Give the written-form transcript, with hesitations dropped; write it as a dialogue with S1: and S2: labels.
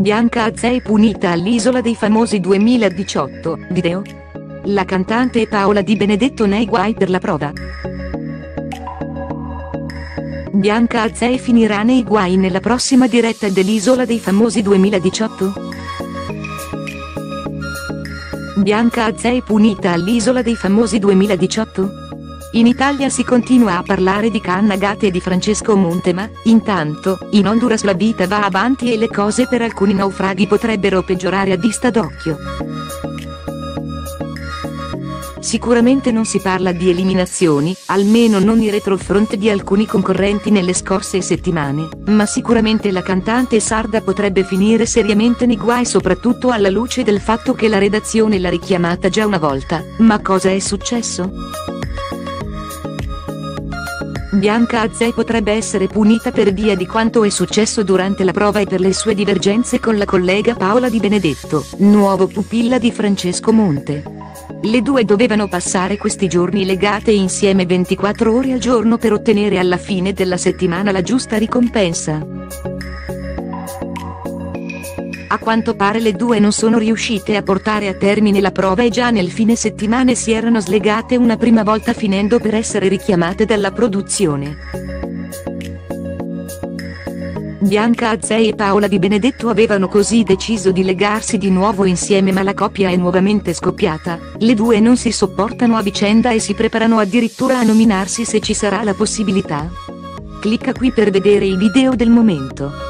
S1: Bianca Azzei punita all'Isola dei Famosi 2018, video? La cantante e Paola Di Benedetto nei guai per la prova. Bianca Azzei finirà nei guai nella prossima diretta dell'Isola dei Famosi 2018? Bianca Azzei punita all'Isola dei Famosi 2018? In Italia si continua a parlare di Canna Gate e di Francesco Monte, ma, intanto, in Honduras la vita va avanti e le cose per alcuni naufraghi potrebbero peggiorare a vista d'occhio. Sicuramente non si parla di eliminazioni, almeno non i retrofront di alcuni concorrenti nelle scorse settimane, ma sicuramente la cantante sarda potrebbe finire seriamente nei guai, soprattutto alla luce del fatto che la redazione l'ha richiamata già una volta. Ma cosa è successo? Bianca Azzei potrebbe essere punita per via di quanto è successo durante la prova e per le sue divergenze con la collega Paola Di Benedetto, nuovo pupilla di Francesco Monte. Le due dovevano passare questi giorni legate insieme 24 ore al giorno per ottenere alla fine della settimana la giusta ricompensa. A quanto pare le due non sono riuscite a portare a termine la prova e già nel fine settimana si erano slegate una prima volta, finendo per essere richiamate dalla produzione. Bianca Azzei e Paola Di Benedetto avevano così deciso di legarsi di nuovo insieme, ma la coppia è nuovamente scoppiata. Le due non si sopportano a vicenda e si preparano addirittura a nominarsi se ci sarà la possibilità. Clicca qui per vedere il video del momento.